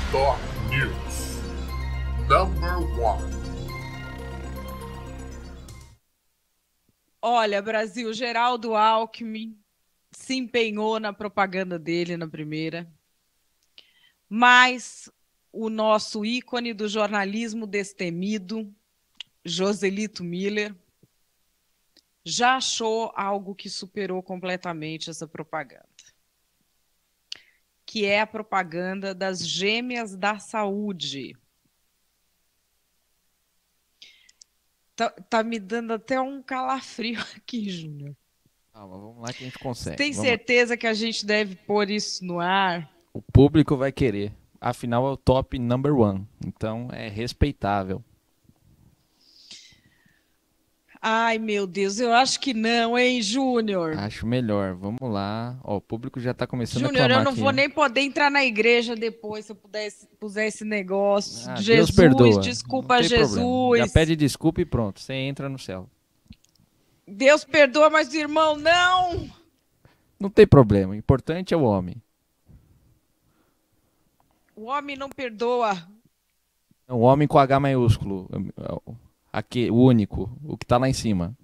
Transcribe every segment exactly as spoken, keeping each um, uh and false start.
Top News. Number one. Olha, Brasil, Geraldo Alckmin se empenhou na propaganda dele na primeira, mas o nosso ícone do jornalismo destemido, Joselito Miller, já achou algo que superou completamente essa propaganda, que é a propaganda das gêmeas da saúde. Tá, tá me dando até um calafrio aqui, Júnior. Calma, vamos lá que a gente consegue. Tem Vamos certeza lá. que a gente deve pôr isso no ar? O público vai querer. Afinal, é o top number one. Então, é respeitável. Ai, meu Deus, eu acho que não, hein, Júnior? Acho melhor. Vamos lá. Ó, o público já tá começando a Júnior, clamar eu não aqui, vou hein? nem poder entrar na igreja depois se eu pudesse, puser esse negócio. Ah, Deus Jesus, perdoa. desculpa, Não tem Jesus. problema. Já pede desculpa e pronto. Você entra no céu. Deus perdoa, mas irmão, não! Não tem problema. O importante é o homem. O homem não perdoa. O homem com H maiúsculo. Aqui, o único. O que tá lá em cima.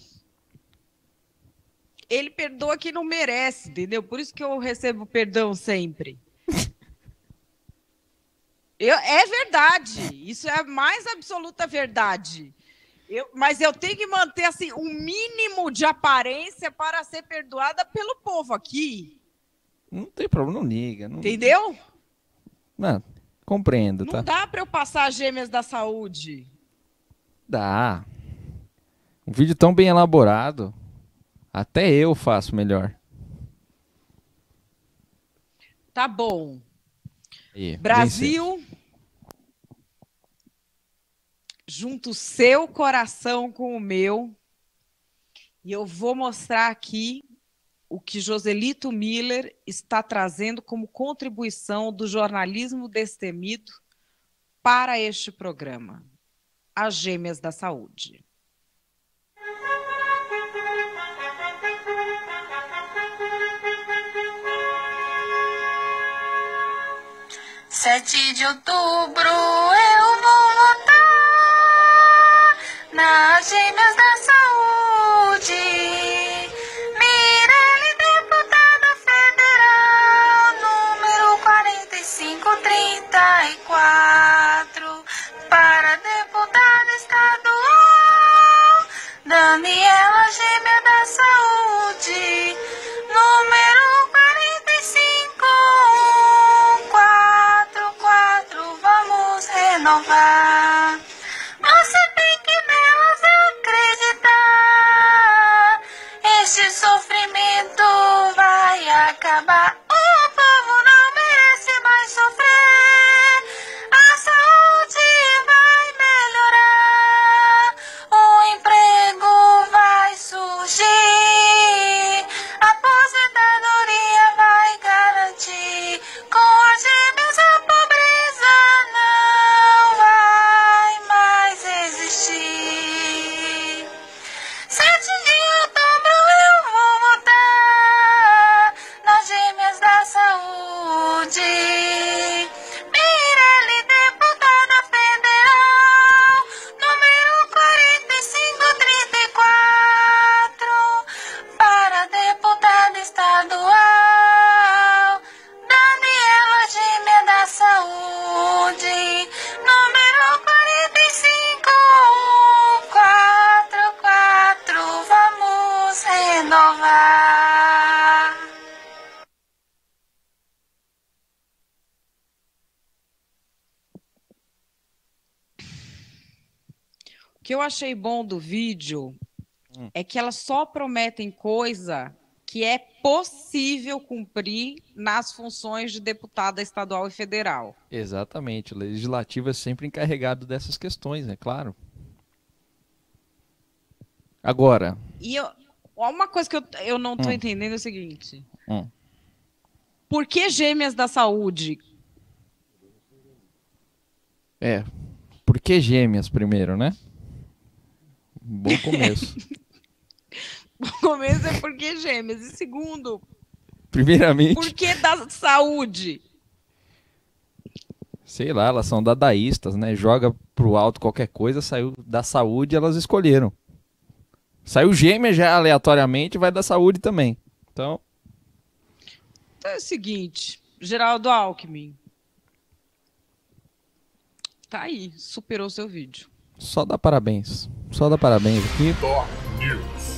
Ele perdoa quem não merece, entendeu? Por isso que eu recebo perdão sempre. Eu, é verdade. Isso é a mais absoluta verdade. Eu, mas eu tenho que manter assim, um mínimo de aparência para ser perdoada pelo povo aqui. Não tem problema, não liga. Não... Entendeu? Não, compreendo, Não tá? dá para eu passar as gêmeas da saúde. Dá. Um vídeo tão bem elaborado. Até eu faço melhor. Tá bom. Aí, Brasil, venceu. junta o seu coração com o meu. E eu vou mostrar aqui o que Joselito Miller está trazendo como contribuição do jornalismo destemido para este programa. As Gêmeas da Saúde. Sete de outubro eu vou votar nas Gêmeas da Saúde. Mirelle, deputada federal, número quarenta e cinco trinta e quatro. Para deputada estadual, Daniela, Gêmea da Saúde, número quarenta e cinco quatro. Vamos renovar. Você tem que nelas acreditar. Este sofrimento vai acabar. O povo não merece mais sofrer. A saúde vai melhorar. O emprego vai surgir. A aposentadoria vai garantir. Com as gêmeas a pobreza não vai mais existir. Sete de outubro eu vou votar nas Gêmeas da Saúde. Mirelle, deputada federal, número quarenta e cinco trinta e quatro. Para deputada estadual, Daniela, Gêmea da Saúde, número quarenta e cinco quatro. Vamos renovar. O que eu achei bom do vídeo Hum. é que elas só prometem coisa que é possível cumprir nas funções de deputada estadual e federal. Exatamente. O legislativo é sempre encarregado dessas questões, é claro. Agora. E eu, uma coisa que eu, eu não estou Hum. entendendo é o seguinte. Hum. Por que Gêmeas da Saúde? É. Por que gêmeas primeiro, né? Bom começo. O começo é por que Gêmeas. E segundo, por que da saúde? Primeiramente. Sei lá, elas são dadaístas, né? Joga pro alto qualquer coisa, saiu da saúde, elas escolheram. Saiu gêmea já aleatoriamente, vai da saúde também. Então, Então é o seguinte, Geraldo Alckmin. Tá aí, superou seu vídeo. só dá parabéns. Só dá parabéns aqui. Top News.